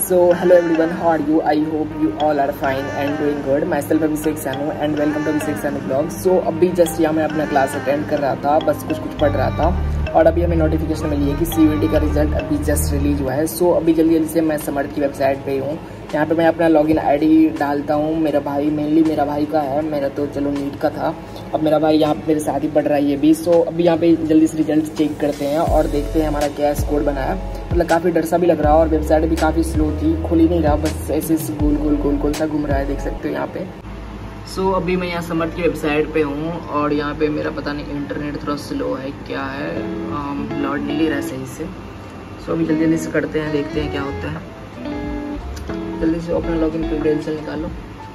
So hello everyone, how are you? I hope you all are fine and doing good. Myself Abhishek Sanu and welcome to Abhishek Sanu Vlog. So अभी just यहाँ मैं अपना class attend कर रहा था, बस कुछ पढ़ रहा था और अभी हमें नोटिफिकेशन मिली है कि CUET का रिजल्ट अभी जस्ट रिलीज हुआ है। सो अभी जल्दी से मैं समर्थ की वेबसाइट पे हूँ। यहाँ पे मैं अपना लॉगिन आईडी डालता हूँ। मेरा भाई मेनली मेरा भाई का है, मेरा तो चलो नीट का था। अब मेरा भाई यहाँ पे मेरे साथ ही पढ़ रहा है ये भी। सो अभी यहाँ पे जल्दी से रिजल्ट चेक करते हैं और देखते हैं हमारा क्या स्कोर बना है। मतलब काफ़ी डर सा भी लग रहा है और वेबसाइट भी काफ़ी स्लो थी, खुल ही नहीं रहा, बस ऐसे गोल सा घूम रहा है, देख सकते हो यहाँ पे। सो अभी मैं यहाँ समर्थ की वेबसाइट पे हूँ और यहाँ पे मेरा पता नहीं इंटरनेट थोड़ा स्लो है क्या है, लोड नहीं ले रहा है सही से। सो अभी जल्दी से करते हैं, देखते हैं क्या होता है। जल्दी से अपना लॉगिन क्रेडेंशियल निकालो,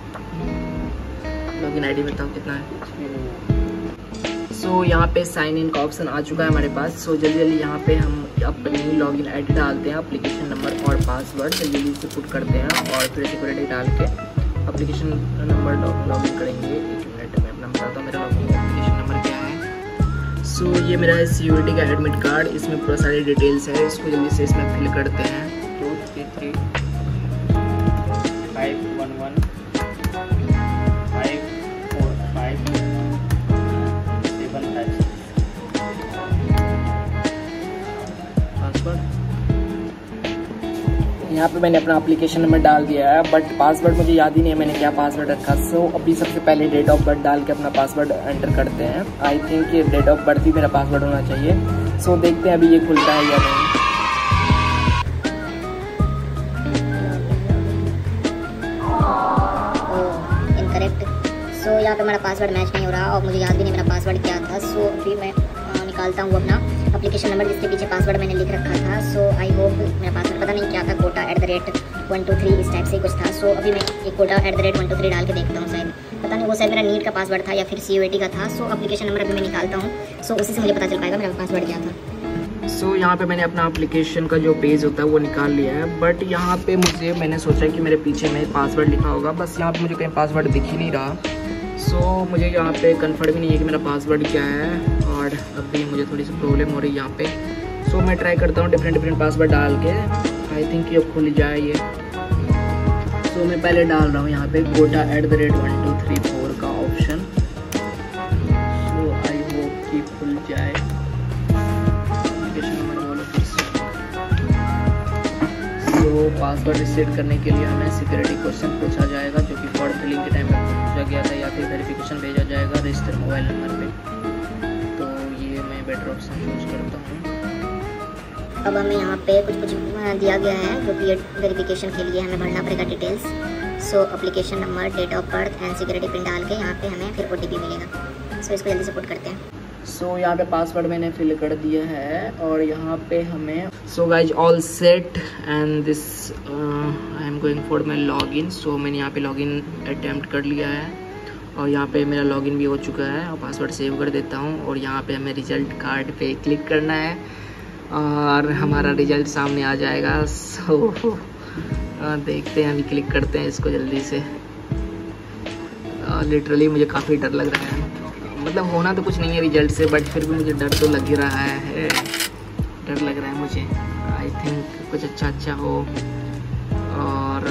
लॉगिन आईडी बताओ कितना है। सो यहाँ पे साइन इन का ऑप्शन आ चुका है हमारे पास। सो जल्दी यहाँ पे हम अपनी लॉगिन आईडी डालते हैं, एप्लीकेशन नंबर और पासवर्ड जल्दी से पुट करते हैं और फिर सिक्योरिटी डाल के एप्लीकेशन नंबर लॉगिन करेंगे। एक मिनट में अपना बताता हूँ मेरा लॉगिन एप्लीकेशन नंबर क्या है। सो ये मेरा है CUET का एडमिट कार्ड, इसमें पूरा सारी डिटेल्स है, इसको जल्दी से इसमें फिल करते हैं। 233 511 545 756 पासवर्ड। यहाँ पे मैंने अपना एप्लीकेशन नंबर डाल दिया है, बट पासवर्ड मुझे याद ही नहीं है मैंने क्या पासवर्ड रखा। सो अभी सबसे पहले डेट ऑफ बर्थ डाल के अपना पासवर्ड एंटर करते हैं। आई थिंक ये डेट ऑफ बर्थ ही मेरा पासवर्ड होना चाहिए। सो देखते हैं अभी ये खुलता है या नहीं। सो यहाँ पे मेरा पासवर्ड मैच नहीं हो रहा और मुझे याद भी नहीं मेरा पासवर्ड क्या था। सो अभी मैं निकालता हूँ अपना एप्लीकेशन नंबर जिसके पीछे पासवर्ड मैंने लिख रखा था। सो आई होप मेरा पासवर्ड पता नहीं क्या था, कोटा@123 इस टाइप से कुछ था। सो अभी मैं एक कोटा@123 डाल के देखता हूँ, शायद पता नहीं वो शायद मेरा नीट का पासवर्ड था या फिर CUET का था। सो एप्लीकेशन नंबर अभी मैं निकालता हूँ, सो उसी से मुझे पता चल पाएगा मेरा पासवर्ड क्या था। सो यहाँ पे मैंने अपना एप्लीकेशन का जो पेज होता है वो निकाल लिया है, बट यहाँ पे मैंने सोचा कि मेरे पीछे में पासवर्ड लिखा होगा, बस यहाँ पे मुझे कहीं पासवर्ड दिख ही नहीं रहा। सो मुझे यहाँ पे कंफर्म ही नहीं है कि मेरा पासवर्ड क्या है और अभी मुझे थोड़ी सी प्रॉब्लम हो रही है यहाँ पे। सो मैं ट्राई करता हूँ डिफरेंट पासवर्ड डाल के, आई थिंक ये खुल जाए ये। सो मैं पहले डाल रहा हूँ यहाँ पे कोटा@1234 का ऑप्शन। सो आई होप कि खुल जाए। तो पासवर्ड रिसेट करने के लिए हमें सिक्योरिटी क्वेश्चन पूछा जाएगा, जो कि फॉर्म फिलिंग के टाइम में पूछा गया था, या फिर वेरिफिकेशन भेजा जाएगा रजिस्टर मोबाइल नंबर पे। तो ये मैं बेटर ऑप्शन चूज करता हूँ। अब हमें यहाँ पे कुछ दिया गया है जो कि वेरिफिकेशन के लिए हमें भरना पड़ेगा details. So application number, date of birth and security pin डाल के यहाँ पे हमें फिर OTP मिलेगा। सो इसको जल्दी से पुट करते हैं। सो यहाँ पे पासवर्ड मैंने फिल कर दिया है और यहाँ पे हमें so guys all set and this I am going for my login. So मैंने यहाँ पे लॉगिन अटेम्प्ट कर लिया है और यहाँ पे मेरा लॉगिन भी हो चुका है और पासवर्ड सेव कर देता हूँ और यहाँ पे हमें रिजल्ट कार्ड पे क्लिक करना है और हमारा रिजल्ट सामने आ जाएगा। सो देखते हैं, अभी क्लिक करते हैं इसको जल्दी से। लिटरली मुझे काफ़ी डर लग रहा है, मतलब होना तो कुछ नहीं है रिजल्ट से, बट फिर भी मुझे डर तो लग ही रहा है, डर लग रहा है मुझे। आई थिंक कुछ अच्छा हो। और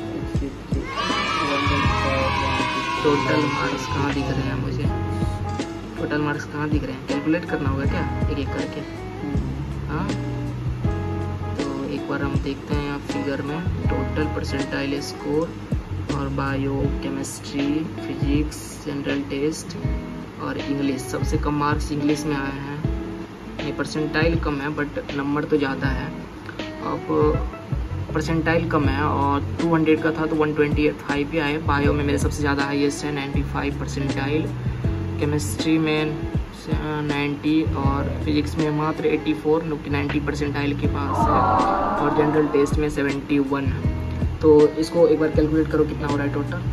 टोटल मार्क्स कहाँ दिख रहे हैं मुझे? टोटल मार्क्स कहाँ दिख रहे हैं? कैलकुलेट करना होगा क्या एक एक करके? हाँ, तो एक बार हम देखते हैं यहाँ फिगर में टोटल परसेंटाइल स्कोर और bio, chemistry, physics, general test और इंग्लिश। सबसे कम मार्क्स इंग्लिश में आए हैं। ये परसेंटाइल कम है बट नंबर तो ज़्यादा है। अब परसेंटाइल कम है और 200 का था तो 125 ही आए। बायो में मेरे सबसे ज़्यादा हाईएस्ट है 95 परसेंटाइल, केमिस्ट्री में 90 और फिजिक्स में मात्र 84, 90 परसेंटाइल के पास है और जनरल टेस्ट में 71। तो इसको एक बार कैलकुलेट करो कितना हो रहा है टोटल।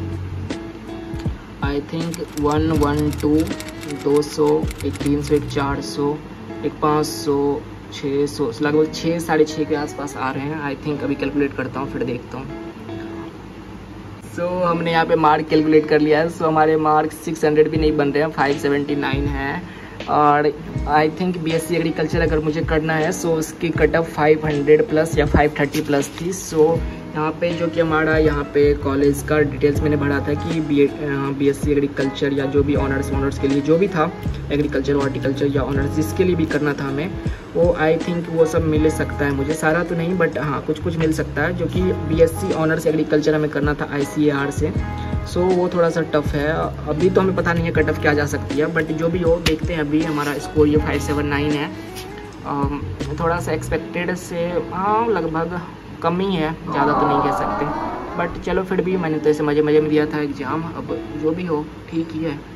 आई थिंक 112, 200, एक 300, एक 400, एक 500, 600, लगभग 6, 6.5 के आसपास आ रहे हैं। आई थिंक अभी कैलकुलेट करता हूँ फिर देखता हूँ। सो हमने यहाँ पे मार्क कैलकुलेट कर लिया है। सो हमारे मार्क्स 600 भी नहीं बन रहे हैं, 579 है। और आई थिंक बीएससी एग्रीकल्चर अगर मुझे करना है सो उसकी कट ऑफ 500 प्लस या 530 प्लस थी। सो यहाँ पे जो कि हमारा यहाँ पे कॉलेज का डिटेल्स मैंने भरा था कि बीएससी एग्रीकल्चर या जो भी ऑनर्स के लिए जो भी था, एग्रीकल्चर हॉर्टिकल्चर या ऑनर्स जिसके लिए भी करना था हमें, वो आई थिंक वो सब मिल सकता है मुझे, सारा तो नहीं बट हाँ कुछ मिल सकता है। जो कि बीएससी ऑनर्स एग्रीकल्चर हमें करना था ICAR से। सो वो थोड़ा सा टफ है, अभी तो हमें पता नहीं है कट ऑफ क्या जा सकती है, बट जो भी हो देखते हैं। अभी हमारा स्कोर ये 579 है, थोड़ा सा एक्सपेक्टेड से हाँ लगभग कम ही है, ज़्यादा तो नहीं कह सकते, बट चलो फिर भी मैंने तो ऐसे मज़े में दिया था एग्ज़ाम, अब जो भी हो ठीक ही है।